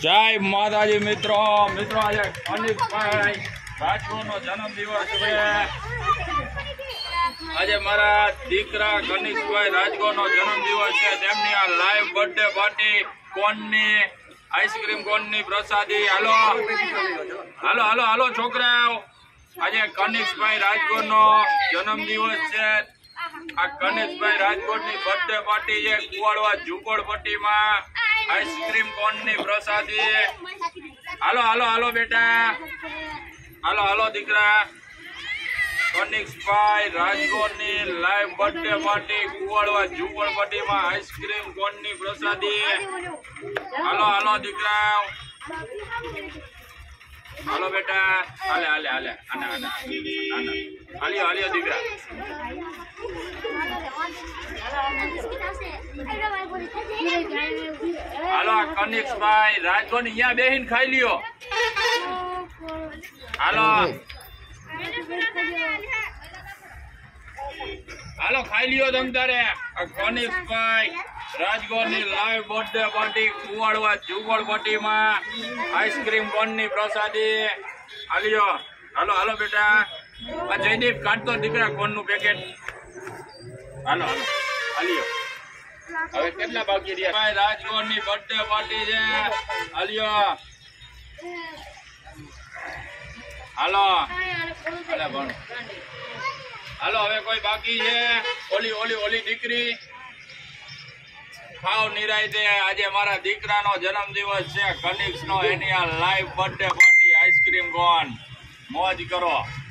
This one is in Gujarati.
જય માતાજી મિત્રો આજે કનિકભાઈ રાજગોરનો જન્મદિવસ છે। આજે મારા દીકરા કનિકભાઈ રાજગોરનો જન્મદિવસ છે। તેમની આ લાઈવ બર્થડે પાર્ટી કોનની આઈસ્ક્રીમ કોનની પ્રસાદી હાલો હાલો હાલો હાલો છોકરાઓ, આજે કનિકભાઈ રાજગોરનો જન્મદિવસ છે। આ કનિકભાઈ રાજગોરની બર્થડે પાર્ટી છે। કુવાડવા ઝુંપડપટ્ટીમાં આઈસ્ક્રીમ કોનની પ્રસાદી હાલો હાલો હાલો બેટા હાલો હાલો દીકરા, કનિકભાઈ રાજગોરની લાઈવ બર્થડે પાર્ટી કુવાડવા ઝુંપડપટ્ટીમાં આઈસ્ક્રીમ કોનની પ્રસાદી હાલો હાલો દીકરા હાલો બેટા હાલે હાલે હાલે આના આના આના હાલ્યો હાલ્યો દીકરા હાલો કનિકભાઈ રાજગોરની અહીંયા બેહીને ખાઈ લ્યો હાલો હાલો ખાઈ લ્યો તમ તારે। કનિકભાઈ રાજગોરની લાઈવ બર્થડે પાર્ટી કુવાડવા ઝુંપડપટ્ટીમાં આઈસ્ક્રીમ કોનની પ્રસાદી હાલ્યો હાલો હાલો બેટા। આ જયદીપ કાઢતો દીકરા કોનનું પેકેટ હાલો હાલો હાલ્યો। હવે કેટલા બાકી રહ્યા? ભાઈ રાજગોરની બર્થડે પાર્ટી છે હાલ્યો હાલો હાલે ભણ હાલો। હવે કોઈ બાકી છે? ઓલી ઓલી ઓલી દીકરી ખાવ નિરાયતે। આજે મારા દીકરાનો જન્મદિવસ છે કનિક્સનો, એની આ live birthday party ice cream cone મોજ કરો।